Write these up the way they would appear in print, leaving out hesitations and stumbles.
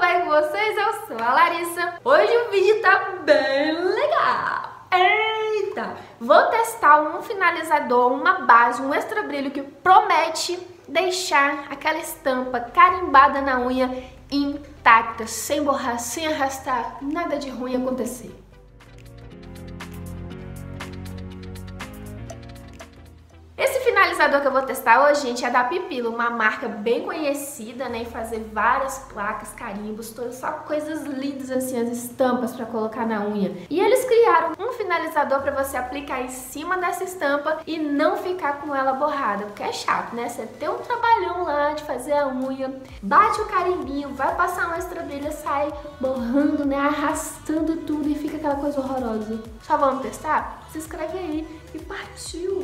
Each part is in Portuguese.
bem com vocês? Eu sou a Larissa. Hoje o vídeo tá bem legal. Eita! Vou testar um finalizador, uma base, um extra brilho que promete deixar aquela estampa carimbada na unha intacta, sem borrar, sem arrastar, nada de ruim acontecer. Esse finalizador que eu vou testar hoje, gente, é da Pipila, uma marca bem conhecida, né, em fazer várias placas, carimbos, só coisas lindas assim, as estampas para colocar na unha. E eles criaram um finalizador para você aplicar em cima dessa estampa e não ficar com ela borrada, porque é chato, né? Você tem um trabalhão lá de fazer a unha, bate o carimbinho, vai passar um extra brilho, sai borrando, né, arrastando tudo e fica aquela coisa horrorosa. Só vamos testar? Se inscreve aí e partiu!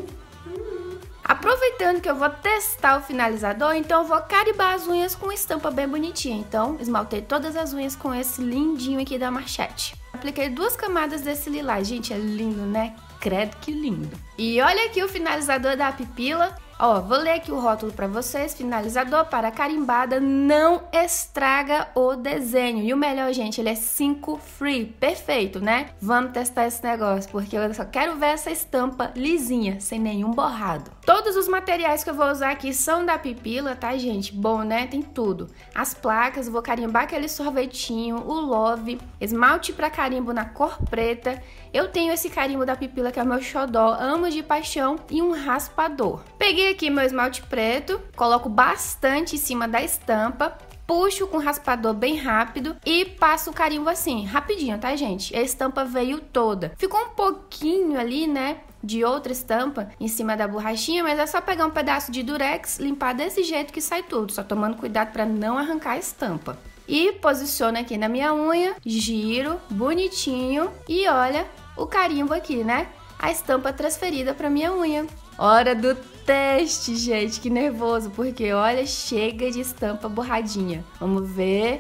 Aproveitando que eu vou testar o finalizador, então eu vou carimbar as unhas com estampa bem bonitinha. Então, esmaltei todas as unhas com esse lindinho aqui da Marchette. Apliquei 2 camadas desse lilás. Gente, é lindo, né? Credo que lindo. E olha aqui o finalizador da Pipila. Ó, vou ler aqui o rótulo para vocês. Finalizador para carimbada, não estraga o desenho. E o melhor, gente, ele é 5 free. Perfeito, né? Vamos testar esse negócio, porque eu só quero ver essa estampa lisinha, sem nenhum borrado. Todos os materiais que eu vou usar aqui são da Pipila, tá, gente? Bom, né? Tem tudo. As placas, eu vou carimbar aquele sorvetinho, o Love, esmalte para carimbo na cor preta. Eu tenho esse carimbo da Pipila, que é o meu xodó, amo de paixão, e um raspador. Peguei aqui meu esmalte preto, coloco bastante em cima da estampa, puxo com o raspador bem rápido e passo o carimbo assim, rapidinho, tá, gente? A estampa veio toda. Ficou um pouquinho ali, né, de outra estampa em cima da borrachinha, mas é só pegar um pedaço de durex, limpar desse jeito que sai tudo, só tomando cuidado para não arrancar a estampa. E posiciono aqui na minha unha, giro bonitinho e olha o carimbo aqui, né? A estampa transferida para minha unha. Hora do teste, gente, que nervoso, porque olha, chega de estampa borradinha. Vamos ver.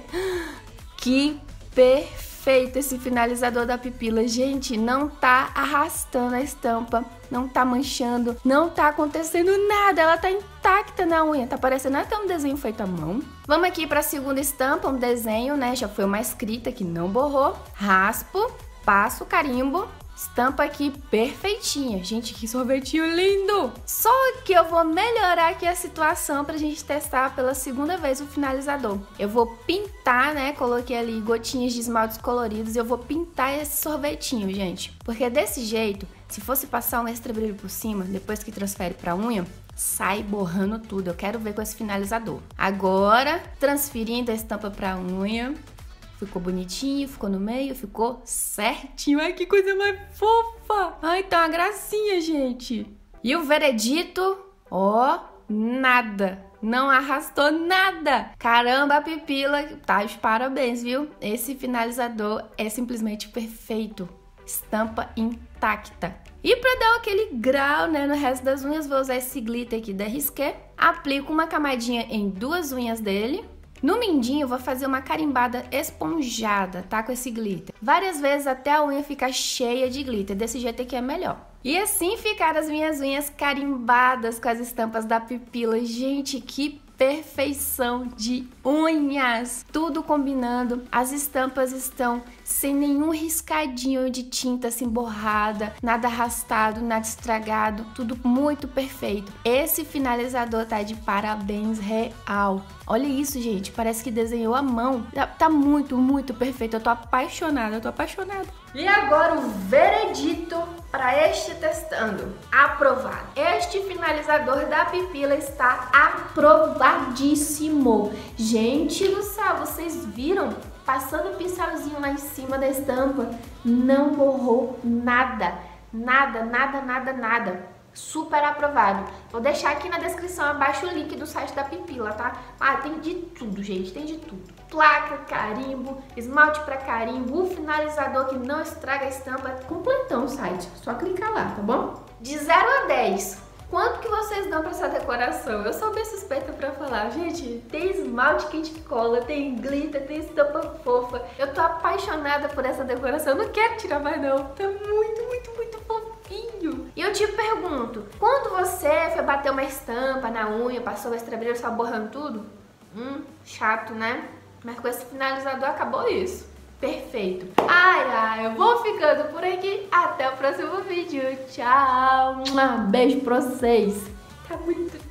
Que perfeito esse finalizador da Pipila, gente, não tá arrastando a estampa, não tá manchando, não tá acontecendo nada, ela tá intacta na unha, tá parecendo até um desenho feito à mão. Vamos aqui para a segunda estampa, um desenho, né, já foi uma escrita que não borrou, raspo, passo o carimbo. Estampa aqui perfeitinha. Gente, que sorvetinho lindo! Só que eu vou melhorar aqui a situação pra gente testar pela segunda vez o finalizador. Eu vou pintar, né? Coloquei ali gotinhas de esmaltes coloridos e eu vou pintar esse sorvetinho, gente. Porque desse jeito, se fosse passar um extra brilho por cima, depois que transfere pra unha, sai borrando tudo. Eu quero ver com esse finalizador. Agora, transferindo a estampa pra unha. Ficou bonitinho, ficou no meio, ficou certinho. Ai, que coisa mais fofa! Ai, tá uma gracinha, gente. E o veredito, ó, nada. Não arrastou nada. Caramba, a Pipila tá de parabéns, viu? Esse finalizador é simplesmente perfeito. Estampa intacta. E pra dar aquele grau, né, no resto das unhas, vou usar esse glitter aqui da Risqué. Aplico uma camadinha em 2 unhas dele. No mindinho, eu vou fazer uma carimbada esponjada, tá? Com esse glitter. Várias vezes até a unha ficar cheia de glitter. Desse jeito aqui é melhor. E assim ficaram as minhas unhas carimbadas com as estampas da Pipila. Gente, que perfeição de unhas! Tudo combinando. As estampas estão sem nenhum riscadinho de tinta assim borrada, nada arrastado, nada estragado, tudo muito perfeito. Esse finalizador tá de parabéns real. Olha isso, gente, parece que desenhou à mão. Tá muito, muito perfeito. Eu tô apaixonada, E agora o veredito para este testando. Aprovado. Este finalizador da Pipila está aprovadíssimo. Gente do céu, vocês viram? Passando o pincelzinho lá em cima da estampa, não borrou nada. Nada. Super aprovado. Vou deixar aqui na descrição abaixo o link do site da Pipila, tá? Ah, tem de tudo, gente, tem de tudo. Placa, carimbo, esmalte para carimbo, o finalizador que não estraga a estampa. Completão o site, só clicar lá, tá bom? De 0 a 10, quanto que vocês dão pra essa decoração? Eu sou bem suspeita pra falar. Gente, tem esmalte quente que cola, tem glitter, tem estampa fofa. Eu tô apaixonada por essa decoração, eu não quero tirar mais não. Tá muito fofinho. E eu te pergunto, quando você foi bater uma estampa na unha, passou o extra brilho só borrando tudo? Chato, né? Mas com esse finalizador acabou isso. Perfeito. Ai, eu vou ficando por aqui. Até o próximo vídeo. Tchau. Beijo pra vocês. Tá muito